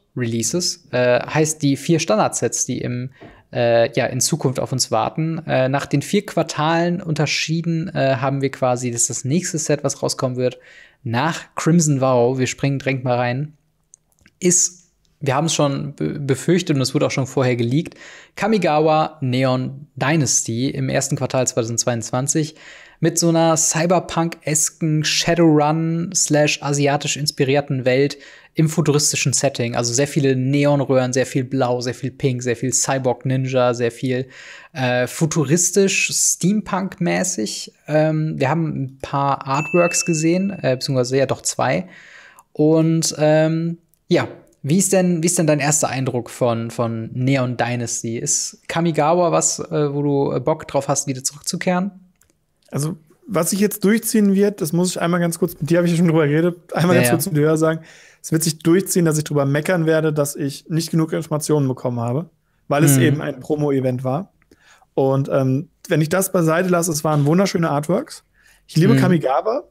Releases. Heißt die 4 Standardsets, die in Zukunft auf uns warten. Nach den 4 Quartalen unterschieden haben wir quasi, das ist das nächste Set, was rauskommen wird, nach Crimson Vow, wir springen direkt mal rein, wir haben es schon befürchtet und es wurde auch schon vorher geleakt, Kamigawa Neon Dynasty im ersten Quartal 2022 mit so einer Cyberpunk-esken Shadowrun / asiatisch inspirierten Welt im futuristischen Setting. Also sehr viele Neonröhren, sehr viel Blau, sehr viel Pink, sehr viel Cyborg-Ninja, sehr viel futuristisch, Steampunk-mäßig. Wir haben ein paar Artworks gesehen, beziehungsweise ja doch 2. Und wie ist denn dein erster Eindruck von Neon Dynasty? Ist Kamigawa was, wo du Bock drauf hast, wieder zurückzukehren? Also, was sich jetzt durchziehen wird, das muss ich einmal ganz kurz, mit dir habe ich ja schon drüber geredet, einmal ganz kurz mit dir sagen. Es wird sich durchziehen, dass ich drüber meckern werde, dass ich nicht genug Informationen bekommen habe, weil es eben ein Promo-Event war. Und wenn ich das beiseite lasse, es waren wunderschöne Artworks. Ich liebe Kamigawa.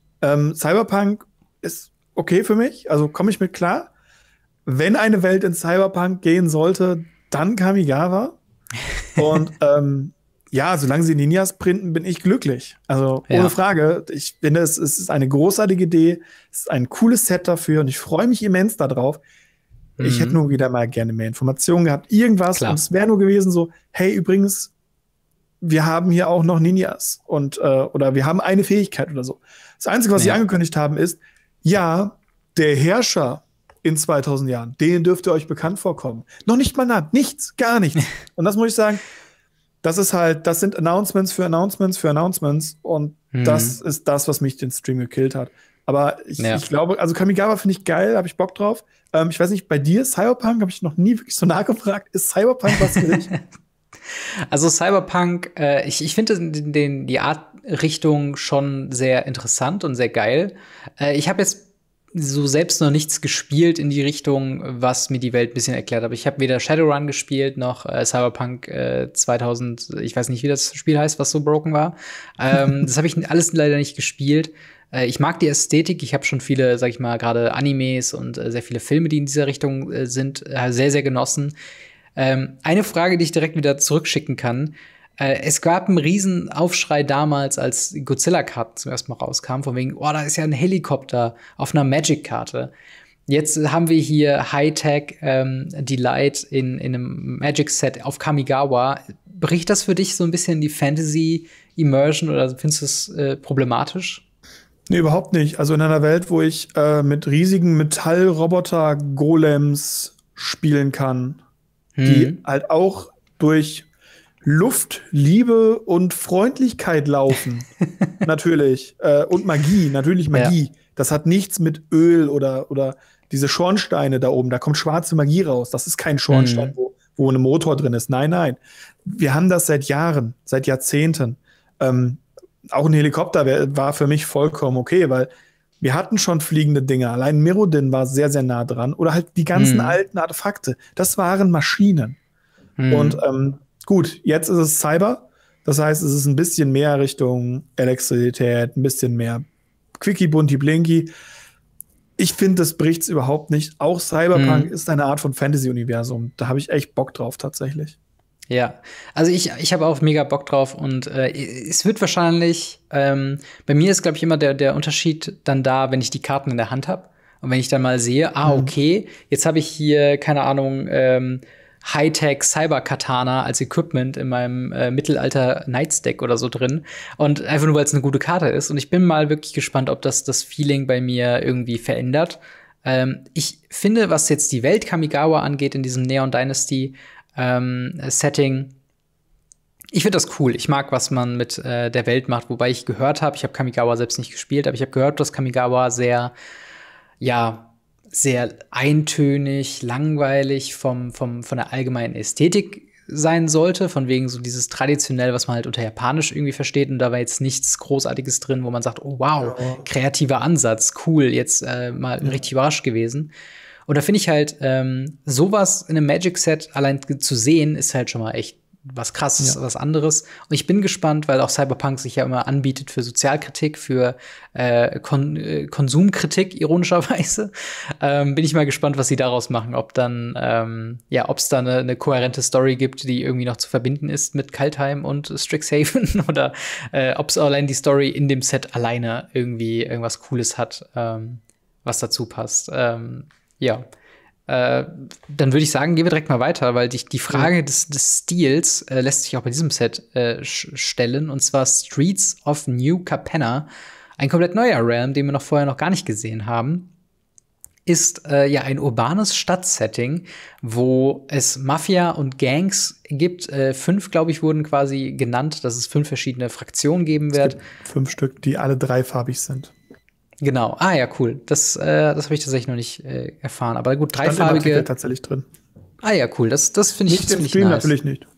Cyberpunk ist okay für mich, also komme ich mit klar. Wenn eine Welt in Cyberpunk gehen sollte, dann Kamigawa. Und ja, solange sie Ninjas printen, bin ich glücklich. Also ohne Frage. Ich finde, es ist eine großartige Idee. Es ist ein cooles Set dafür und ich freue mich immens darauf. Ich hätte nur wieder mal gerne mehr Informationen gehabt. Irgendwas. Klar. Und es wäre nur gewesen so, hey, übrigens, wir haben hier auch noch Ninjas. Und oder wir haben eine Fähigkeit oder so. Das Einzige, was sie angekündigt haben, ist, ja, der Herrscher in 2000 Jahren, den dürfte euch bekannt vorkommen. Noch nicht mal Namen. Nichts. Gar nichts. Und das muss ich sagen, das sind Announcements für Announcements für Announcements und das ist das, was mich den Stream gekillt hat. Aber ich glaube, also Kamigawa finde ich geil, habe ich Bock drauf. Ich weiß nicht, bei dir Cyberpunk habe ich noch nie wirklich so nachgefragt. Ist Cyberpunk was für dich? Also Cyberpunk, ich finde die Art-Richtung schon sehr interessant und sehr geil. Ich habe jetzt so selbst noch nichts gespielt in die Richtung, was mir die Welt ein bisschen erklärt hat. Ich habe weder Shadowrun gespielt, noch Cyberpunk 2000, ich weiß nicht, wie das Spiel heißt, was so broken war. Das habe ich alles leider nicht gespielt. Ich mag die Ästhetik. Ich habe schon viele, sag ich mal, gerade Animes und sehr viele Filme, die in dieser Richtung sind, sehr, sehr genossen. Eine Frage, die ich direkt wieder zurückschicken kann. Es gab einen riesen Aufschrei damals, als Godzilla-Karten zuerst mal rauskamen, von wegen, oh, da ist ja ein Helikopter auf einer Magic-Karte. Jetzt haben wir hier Hightech Delight in einem Magic-Set auf Kamigawa. Bricht das für dich so ein bisschen die Fantasy-Immersion oder findest du es problematisch? Nee, überhaupt nicht. Also in einer Welt, wo ich mit riesigen Metallroboter-Golems spielen kann, die halt auch durch Luft, Liebe und Freundlichkeit laufen. Natürlich. Und Magie, natürlich Magie. Ja. Das hat nichts mit Öl oder diese Schornsteine da oben. Da kommt schwarze Magie raus. Das ist kein Schornstein, wo ein Motor drin ist. Nein, nein. Wir haben das seit Jahren, seit Jahrzehnten. Auch ein Helikopter war für mich vollkommen okay, weil wir hatten schon fliegende Dinge. Allein Mirrodin war sehr, sehr nah dran. Oder halt die ganzen alten Artefakte. Das waren Maschinen. Und gut, jetzt ist es Cyber. Das heißt, es ist ein bisschen mehr Richtung Elektrizität, ein bisschen mehr Quickie, Bunti, Blinky. Ich finde, das bricht's überhaupt nicht. Auch Cyberpunk ist eine Art von Fantasy-Universum. Da habe ich echt Bock drauf, tatsächlich. Ja, also ich habe auch mega Bock drauf und es wird wahrscheinlich, bei mir ist, glaube ich, immer der Unterschied dann da, wenn ich die Karten in der Hand habe und wenn ich dann mal sehe, okay, jetzt habe ich hier, keine Ahnung, Hightech Cyber-Katana als Equipment in meinem Mittelalter-Nightstack oder so drin. Und einfach nur, weil es eine gute Karte ist. Und ich bin mal wirklich gespannt, ob das Feeling bei mir irgendwie verändert. Ich finde, was jetzt die Welt Kamigawa angeht in diesem Neon Dynasty Setting, ich finde das cool. Ich mag, was man mit der Welt macht. Wobei ich gehört habe, ich habe Kamigawa selbst nicht gespielt, aber ich habe gehört, dass Kamigawa sehr eintönig, langweilig von der allgemeinen Ästhetik sein sollte, von wegen so dieses traditionell, was man halt unter Japanisch irgendwie versteht, und da war jetzt nichts Großartiges drin, wo man sagt, oh wow, kreativer Ansatz, cool, jetzt mal richtig überrascht gewesen. Und da finde ich halt, sowas in einem Magic-Set allein zu sehen, ist halt schon mal echt was Krasses, was anderes. Und ich bin gespannt, weil auch Cyberpunk sich ja immer anbietet für Sozialkritik, für Konsumkritik, ironischerweise. Bin ich mal gespannt, was sie daraus machen. Ob dann, ob es da eine kohärente Story gibt, die irgendwie noch zu verbinden ist mit Kaldheim und Strixhaven oder ob es allein die Story in dem Set alleine irgendwie irgendwas Cooles hat, was dazu passt. Dann würde ich sagen, gehen wir direkt mal weiter, weil die Frage des Stils lässt sich auch bei diesem Set stellen, und zwar Streets of New Capenna, ein komplett neuer Realm, den wir vorher noch gar nicht gesehen haben, ist ein urbanes Stadtsetting, wo es Mafia und Gangs gibt. 5, glaube ich, wurden quasi genannt, dass es 5 verschiedene Fraktionen geben wird. Es gibt 5 Stück, die alle dreifarbig sind. Genau. Ah ja, cool. Das habe ich tatsächlich noch nicht erfahren. Aber gut, dreifarbige. Stand tatsächlich drin. Ah ja, cool. Das finde ich nicht im Stream nice. Natürlich nicht.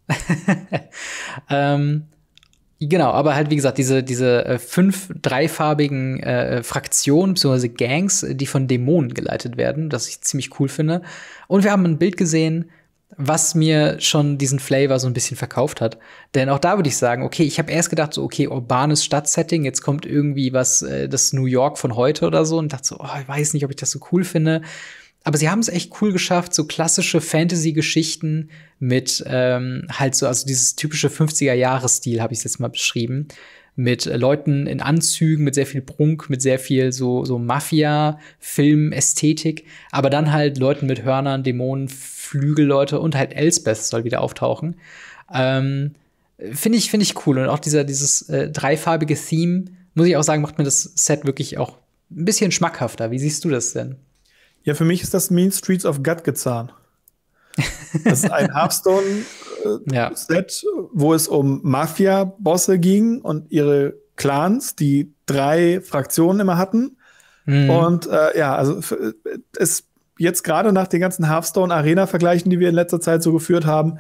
Genau, aber halt wie gesagt diese 5 dreifarbigen Fraktionen bzw. Gangs, die von Dämonen geleitet werden, das ich ziemlich cool finde. Und wir haben ein Bild gesehen, was mir schon diesen Flavor so ein bisschen verkauft hat. Denn auch da würde ich sagen, okay, ich habe erst gedacht, so, okay, urbanes Stadtsetting, jetzt kommt irgendwie was, das New York von heute oder so, und dachte so, ich weiß nicht, ob ich das so cool finde. Aber sie haben es echt cool geschafft, so klassische Fantasy-Geschichten mit halt so, also dieses typische 50er-Jahres-Stil, habe ich es jetzt mal beschrieben, mit Leuten in Anzügen, mit sehr viel Prunk, mit sehr viel so Mafia-Film-Ästhetik, aber dann halt Leuten mit Hörnern, Dämonen, Flügelleute und halt Elspeth soll wieder auftauchen. Finde ich cool. Und auch dieses dreifarbige Theme, muss ich auch sagen, macht mir das Set wirklich auch ein bisschen schmackhafter. Wie siehst du das denn? Ja, für mich ist das Mean Streets of Gadgetzahn. Das ist ein Hearthstone-Set, wo es um Mafia-Bosse ging und ihre Clans, die 3 Fraktionen immer hatten. Und also es jetzt gerade nach den ganzen Hearthstone-Arena-Vergleichen, die wir in letzter Zeit so geführt haben,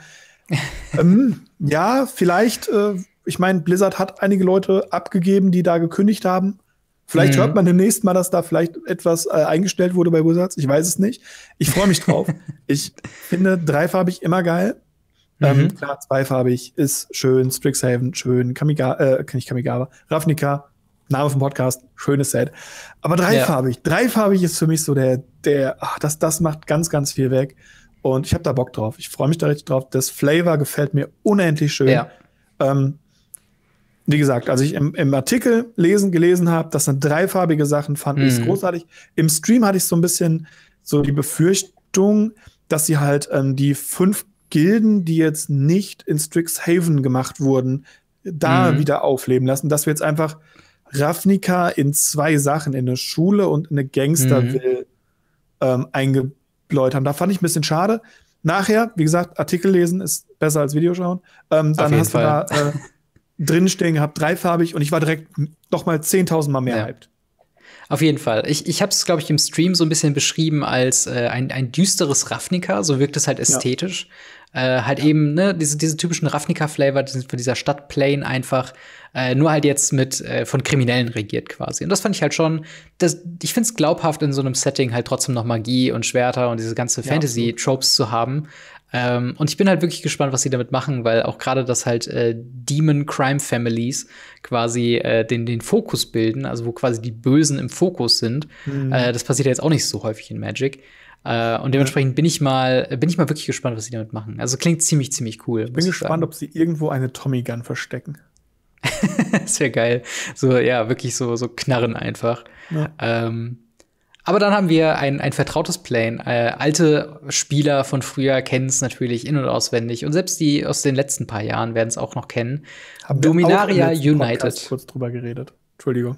vielleicht, ich meine, Blizzard hat einige Leute abgegeben, die da gekündigt haben. Vielleicht hört man demnächst mal, dass da vielleicht etwas eingestellt wurde bei Wizards. Ich weiß es nicht. Ich freue mich drauf. Ich finde dreifarbig immer geil. Klar, zweifarbig ist schön. Strixhaven, schön. Kamigawa. Ravnica, Name vom Podcast, schönes Set. Aber dreifarbig. Dreifarbig ist für mich so das macht ganz, ganz viel weg. Und ich habe da Bock drauf. Ich freue mich da richtig drauf. Das Flavor gefällt mir unendlich schön. Ja. Wie gesagt, als ich im Artikel gelesen habe, das sind dreifarbige Sachen, fand ich es großartig. Im Stream hatte ich so ein bisschen so die Befürchtung, dass sie halt die 5 Gilden, die jetzt nicht in Strixhaven gemacht wurden, da wieder aufleben lassen. Dass wir jetzt einfach Ravnica in 2 Sachen, in eine Schule und in eine Gangsterville eingebläut haben. Da fand ich ein bisschen schade. Nachher, wie gesagt, Artikel lesen ist besser als Videoschauen. Dann hast du da drinstehen gehabt, dreifarbig, und ich war direkt noch mal 10.000 Mal mehr hyped. Auf jeden Fall. Ich habe es, glaube ich, im Stream so ein bisschen beschrieben als ein düsteres Ravnica, so wirkt es halt ästhetisch. Eben, ne, diese typischen Ravnica-Flavor, die sind von dieser Stadtplane einfach, nur halt jetzt mit von Kriminellen regiert quasi. Und das fand ich halt schon, ich find's glaubhaft, in so einem Setting halt trotzdem noch Magie und Schwerter und diese ganze Fantasy-Tropes zu haben. Und ich bin halt wirklich gespannt, was sie damit machen, weil auch gerade das halt Demon Crime Families quasi den Fokus bilden, also wo quasi die Bösen im Fokus sind. Das passiert ja jetzt auch nicht so häufig in Magic. Und dementsprechend bin ich mal wirklich gespannt, was sie damit machen. Also klingt ziemlich, ziemlich cool. Ich bin gespannt, ob sie irgendwo eine Tommy Gun verstecken. Das wäre geil. So, ja, wirklich so Knarren einfach. Ja. Aber dann haben wir ein vertrautes Plane. Alte Spieler von früher kennen es natürlich in- und auswendig. Und selbst die aus den letzten paar Jahren werden es auch noch kennen. Dominaria United. Kurz drüber geredet. Entschuldigung.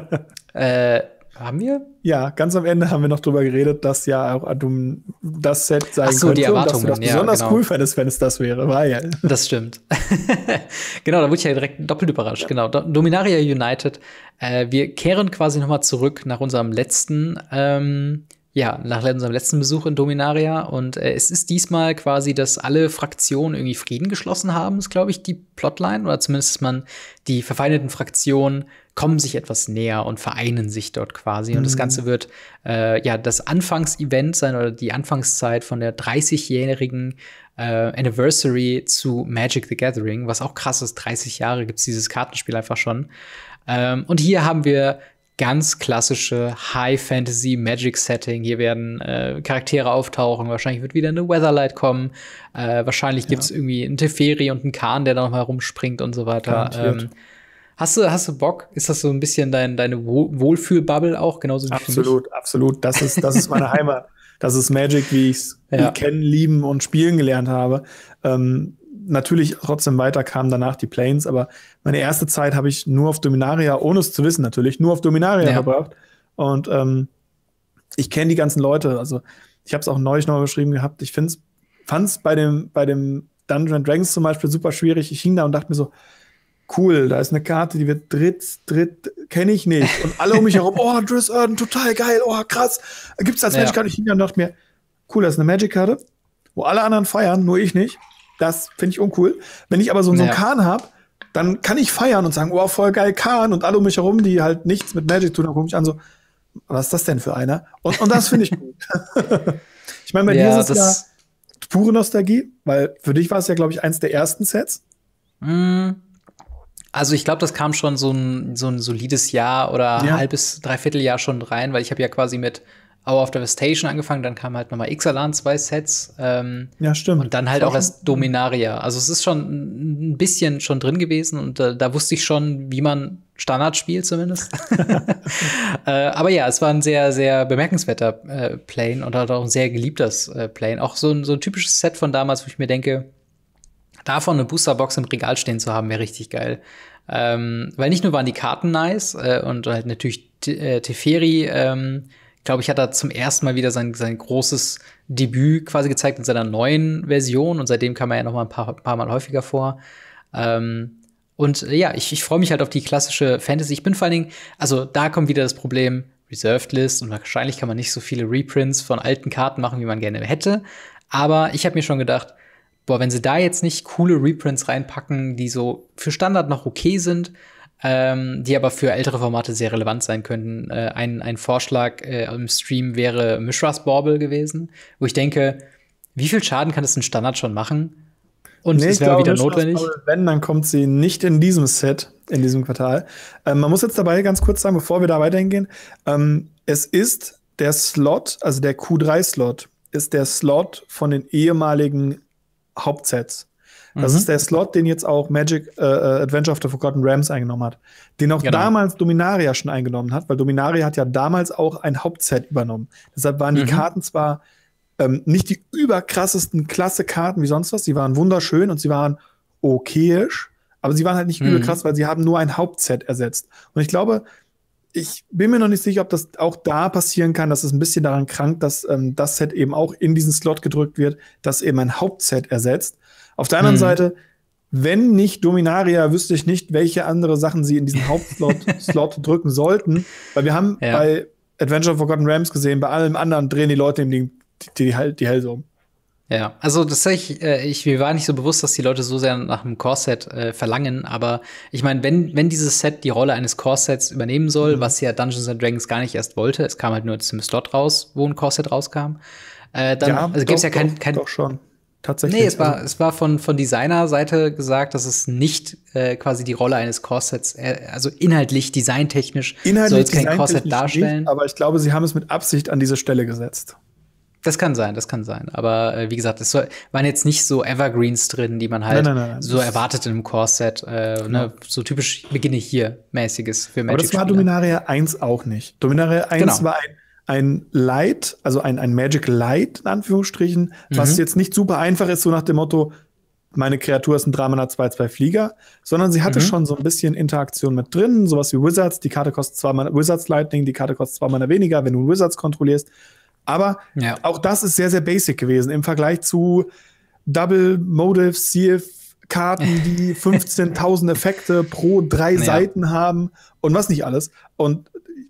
Haben wir? Ja, ganz am Ende haben wir noch drüber geredet, dass ja auch das Set sein könnte. Die Erwartungen, und dass du das besonders cool fändest, wenn es das wäre. War ja. Das stimmt. Genau, da wurde ich ja direkt doppelt überrascht. Ja. Genau, Dominaria United. Wir kehren quasi noch mal zurück nach unserem letzten ja, nach unserem letzten Besuch in Dominaria. Und es ist diesmal quasi, dass alle Fraktionen irgendwie Frieden geschlossen haben, ist, glaube ich, die Plotline. Oder zumindest, dass man die verfeindeten Fraktionen kommen sich etwas näher und vereinen sich dort quasi. Und das Ganze wird ja das Anfangsevent sein oder die Anfangszeit von der 30-jährigen Anniversary zu Magic the Gathering, was auch krass ist. 30 Jahre gibt's dieses Kartenspiel einfach schon. Und hier haben wir ganz klassische High-Fantasy-Magic-Setting. Hier werden Charaktere auftauchen. Wahrscheinlich wird wieder eine Weatherlight kommen. Wahrscheinlich gibt's irgendwie einen Teferi und einen Khan, der da noch mal rumspringt und so weiter. Hast du Bock? Ist das so ein bisschen deine Wohlfühl-Bubble auch? Genauso wie absolut, absolut. Das ist meine Heimat. Das ist Magic, wie ich es kennen, lieben und spielen gelernt habe. Natürlich trotzdem weiter kamen danach die Planes, aber meine erste Zeit habe ich nur auf Dominaria, ohne es zu wissen natürlich, nur auf Dominaria verbracht. Und ich kenne die ganzen Leute. Also ich habe es auch neulich noch geschrieben gehabt. Ich fand es bei dem Dungeons and Dragons zum Beispiel super schwierig. Ich hing da und dachte mir so, cool, da ist eine Karte, die wird dritt, kenne ich nicht. Und alle um mich herum, oh, Driss Erden, total geil, oh, krass. Gibt's als Magic-Karte? Ich hing da und dachte mir, cool, das ist eine Magic-Karte, wo alle anderen feiern, nur ich nicht. Das finde ich uncool. Wenn ich aber so einen Khan habe, dann kann ich feiern und sagen, oh, voll geil, Khan. Und alle um mich herum, die halt nichts mit Magic tun, dann gucke ich an so, was ist das denn für einer? Und das finde ich gut. Ich meine, bei dir ist es ja pure Nostalgie, weil für dich war es ja, glaube ich, eins der ersten Sets. Also ich glaube, das kam schon so ein solides Jahr oder halbes, dreiviertel Jahr schon rein, weil ich habe ja quasi mit Hour of Devastation angefangen, dann kam halt nochmal Ixalan 2 Sets. Ja, stimmt. Und dann halt auch erst Dominaria. Also es ist schon ein bisschen schon drin gewesen und da wusste ich schon, wie man Standard spielt zumindest. Aber ja, es war ein sehr, sehr bemerkenswerter Plane und halt auch ein sehr geliebtes Plane. Auch so ein typisches Set von damals, wo ich mir denke, davon eine Boosterbox im Regal stehen zu haben, wäre richtig geil. Weil nicht nur waren die Karten nice und halt natürlich Teferi, glaube ich, hat er zum ersten Mal wieder sein großes Debüt quasi gezeigt in seiner neuen Version und seitdem kam er ja noch mal ein paar Mal häufiger vor. Und ja, ich freue mich halt auf die klassische Fantasy. Ich bin vor allen Dingen, also da kommt wieder das Problem Reserved List und wahrscheinlich kann man nicht so viele Reprints von alten Karten machen, wie man gerne hätte. Aber ich habe mir schon gedacht, boah, wenn sie da jetzt nicht coole Reprints reinpacken, die so für Standard noch okay sind, die aber für ältere Formate sehr relevant sein könnten. Ein Vorschlag im Stream wäre Mishra's Bauble gewesen, wo ich denke, wie viel Schaden kann das ein Standard schon machen? Und es wäre wieder notwendig. Wenn, dann kommt sie nicht in diesem Set, in diesem Quartal. Man muss jetzt dabei ganz kurz sagen, bevor wir da weiterhin gehen, es ist der Slot, also der Q3-Slot, ist der Slot von den ehemaligen Hauptsets. Das ist der Slot, den jetzt auch Magic Adventure of the Forgotten Realms eingenommen hat. Den auch damals Dominaria schon eingenommen hat, weil Dominaria hat ja damals auch ein Hauptset übernommen. Deshalb waren die Karten zwar nicht die überkrassesten Klasse-Karten wie sonst was, sie waren wunderschön und sie waren okayisch, aber sie waren halt nicht überkrass, weil sie haben nur ein Hauptset ersetzt. Und ich glaube, ich bin mir noch nicht sicher, ob das auch da passieren kann, dass es ein bisschen daran krankt, dass das Set eben auch in diesen Slot gedrückt wird, das eben ein Hauptset ersetzt. Auf der anderen Seite, wenn nicht Dominaria, wüsste ich nicht, welche andere Sachen sie in diesen Hauptslot drücken sollten. Weil wir haben bei Adventure of Forgotten Realms gesehen, bei allem anderen drehen die Leute eben die Hälse um. Ja, also das mir war nicht so bewusst, dass die Leute so sehr nach einem Core-Set verlangen, aber ich meine, wenn dieses Set die Rolle eines Core-Sets übernehmen soll, was ja Dungeons and Dragons gar nicht erst wollte, es kam halt nur zum Slot raus, wo ein Core-Set rauskam, dann gibt's ja kein Doch schon. Tatsächlich. Nee, es war von Designer-Seite gesagt, dass es nicht quasi die Rolle eines Core-Sets, also inhaltlich, designtechnisch soll es kein Core-Set darstellen. Nicht, aber ich glaube, sie haben es mit Absicht an diese Stelle gesetzt. Das kann sein. Aber wie gesagt, es waren jetzt nicht so Evergreens drin, die man halt nein. so erwartet in einem Core-Set. Ne? So typisch Beginne hier mäßiges für Magic. Aber das war Dominaria 1 auch nicht. Dominaria 1 war ein Light, also ein Magic Light, in Anführungsstrichen, was jetzt nicht super einfach ist, so nach dem Motto, meine Kreatur ist ein 3-Mana-2/2 Flieger, sondern sie hatte schon so ein bisschen Interaktion mit drin, sowas wie Wizards, die Karte kostet 2 Mana, Wizards Lightning, die Karte kostet 2 Mana weniger, wenn du Wizards kontrollierst. Aber auch das ist sehr, sehr basic gewesen im Vergleich zu Double Motive CF-Karten, die 15.000 Effekte pro 3 Seiten haben und was nicht alles. Und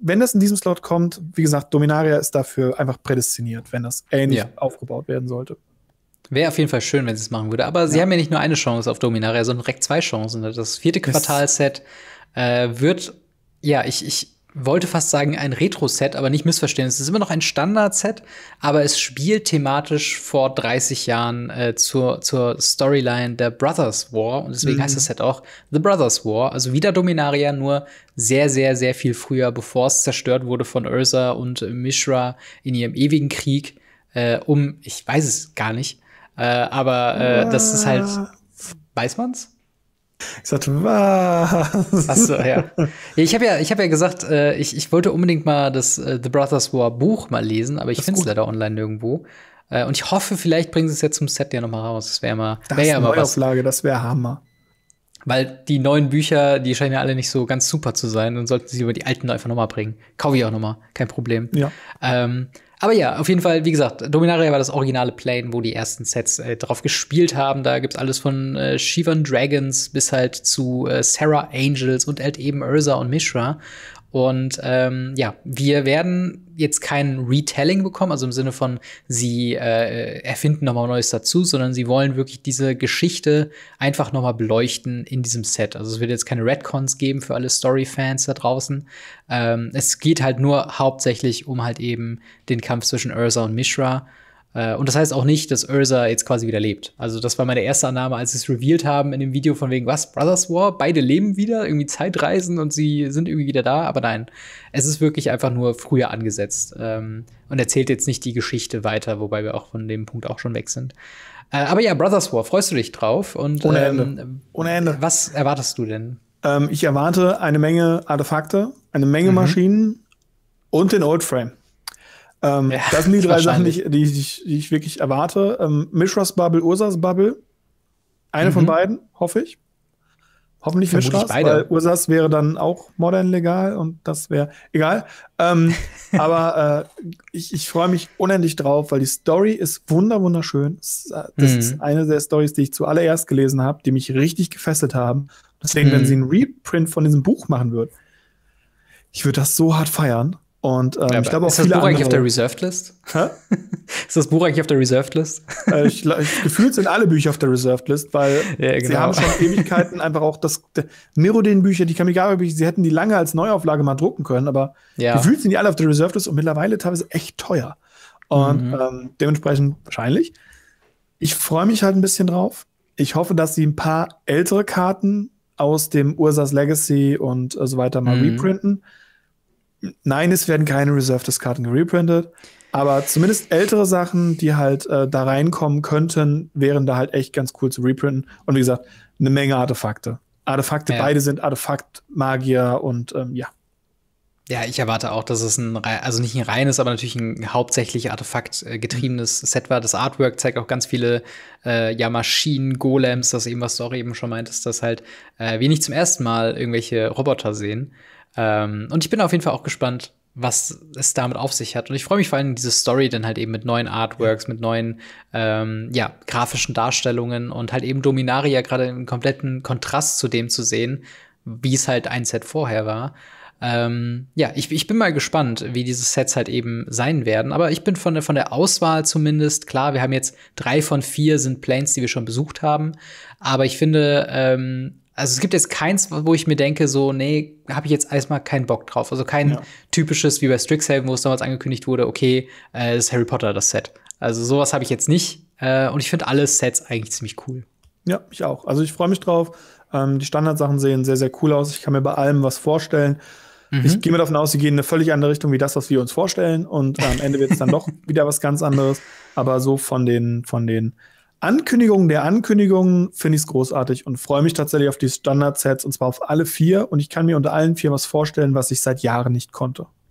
wenn das in diesem Slot kommt, wie gesagt, Dominaria ist dafür einfach prädestiniert, wenn das ähnlich aufgebaut werden sollte. Wäre auf jeden Fall schön, wenn sie es machen würde. Aber sie haben ja nicht nur eine Chance auf Dominaria, sondern direkt 2 Chancen. Das 4. Quartalset wird, ich wollte fast sagen, ein Retro-Set, aber nicht missverstehen. Es ist immer noch ein Standard-Set, aber es spielt thematisch vor 30 Jahren zur Storyline der Brothers War. Und deswegen heißt das Set auch The Brothers War. Also wieder Dominaria, nur sehr, sehr, sehr viel früher, bevor es zerstört wurde von Ursa und Mishra in ihrem ewigen Krieg ich weiß es gar nicht, aber das ist halt, weiß man's? Ich sagte, was? Achso, ja. Ich hab ja gesagt, ich wollte unbedingt mal das The Brothers War Buch mal lesen, aber ich finde es leider online nirgendwo. Und ich hoffe, vielleicht bringen sie es jetzt zum Set ja noch mal raus. Das wäre ja mal was. Neuauflage, das wäre Hammer. Weil die neuen Bücher, die scheinen ja alle nicht so ganz super zu sein. Dann sollten sie über die alten einfach noch mal bringen. Kaufe ich auch noch mal, kein Problem. Ja. Aber ja, auf jeden Fall, wie gesagt, Dominaria war das originale Plane, wo die ersten Sets drauf gespielt haben. Da gibt's alles von Shivan Dragons bis halt zu Sarah Angels und halt eben Ursa und Mishra. Und wir werden jetzt kein Retelling bekommen, also im Sinne von, sie erfinden noch mal Neues dazu, sondern sie wollen wirklich diese Geschichte einfach noch mal beleuchten in diesem Set. Also es wird jetzt keine Retcons geben für alle Story-Fans da draußen. Es geht halt nur hauptsächlich um halt eben den Kampf zwischen Ursa und Mishra. Und das heißt auch nicht, dass Ursa jetzt quasi wieder lebt. Also das war meine erste Annahme, als sie es revealed haben in dem Video von wegen, was, Brothers War? Beide leben wieder, irgendwie Zeitreisen und sie sind irgendwie wieder da. Aber nein, es ist wirklich einfach nur früher angesetzt. Und erzählt jetzt nicht die Geschichte weiter, wobei wir auch von dem Punkt auch schon weg sind. Aber ja, Brothers War, freust du dich drauf? Und ohne Ende. Ohne Ende. Was erwartest du denn? Ich erwarte eine Menge Artefakte, eine Menge Maschinen und den Old Frame. Das sind die 3 Sachen, die ich wirklich erwarte. Mishras Bubble, Ursas Bubble. Eine von beiden, hoffe ich. Hoffentlich Mishras, weil Ursas wäre dann auch modern legal und das wäre egal. Aber ich freue mich unendlich drauf, weil die Story ist wunderschön. Das ist eine der Stories, die ich zuallererst gelesen habe, die mich richtig gefesselt haben. Deswegen, wenn sie einen Reprint von diesem Buch machen würden, ich würde das so hart feiern. Und ich glaube auch ist das Buch eigentlich auf der Reserved List? Ist das Buch eigentlich auf der Reserved List? Gefühlt sind alle Bücher auf der Reserved List, weil sie haben schon Ewigkeiten einfach auch Mirrodin-Bücher, die Kamigawa-Bücher, sie hätten die lange als Neuauflage mal drucken können, aber gefühlt sind die alle auf der Reserved List und mittlerweile teilweise echt teuer. Und dementsprechend wahrscheinlich. Ich freue mich halt ein bisschen drauf. Ich hoffe, dass sie ein paar ältere Karten aus dem Ursas Legacy und so weiter mal reprinten. Nein, es werden keine Reserved-Karten gereprintet, aber zumindest ältere Sachen, die halt da reinkommen könnten, wären da halt echt ganz cool zu reprinten. Und wie gesagt, eine Menge Artefakte. Beide sind Artefakt-Magier und ja. Ja, ich erwarte auch, dass es also nicht ein reines, aber natürlich ein hauptsächlich artefaktgetriebenes Set war. Das Artwork zeigt auch ganz viele Maschinen, Golems, das eben, was du auch eben schon meintest, dass halt wir nicht zum ersten Mal irgendwelche Roboter sehen. Und ich bin auf jeden Fall auch gespannt, was es damit auf sich hat. Und ich freue mich vor allem diese Story dann halt eben mit neuen Artworks, mit neuen grafischen Darstellungen und halt eben Dominaria gerade im kompletten Kontrast zu dem zu sehen, wie es halt ein Set vorher war. Ich bin mal gespannt, wie diese Sets halt eben sein werden. Aber ich bin von der Auswahl zumindest, klar, wir haben jetzt 3 von 4 sind Planes, die wir schon besucht haben. Aber ich finde, also es gibt jetzt keins, wo ich mir denke, so, nee, habe ich jetzt erstmal keinen Bock drauf. Also kein typisches wie bei Strixhaven, wo es damals angekündigt wurde, okay, das ist Harry Potter, das Set. Also sowas habe ich jetzt nicht. Und ich finde alle Sets eigentlich ziemlich cool. Ja, ich auch. Also ich freue mich drauf. Die Standardsachen sehen sehr, sehr cool aus. Ich kann mir bei allem was vorstellen. Ich gehe mir davon aus, sie gehen in eine völlig andere Richtung wie das, was wir uns vorstellen. Und am Ende wird es dann doch wieder was ganz anderes. Aber so von den Ankündigungen der Ankündigungen finde ich es großartig und freue mich tatsächlich auf die Standard-Sets und zwar auf alle 4. Und ich kann mir unter allen 4 was vorstellen, was ich seit Jahren nicht konnte.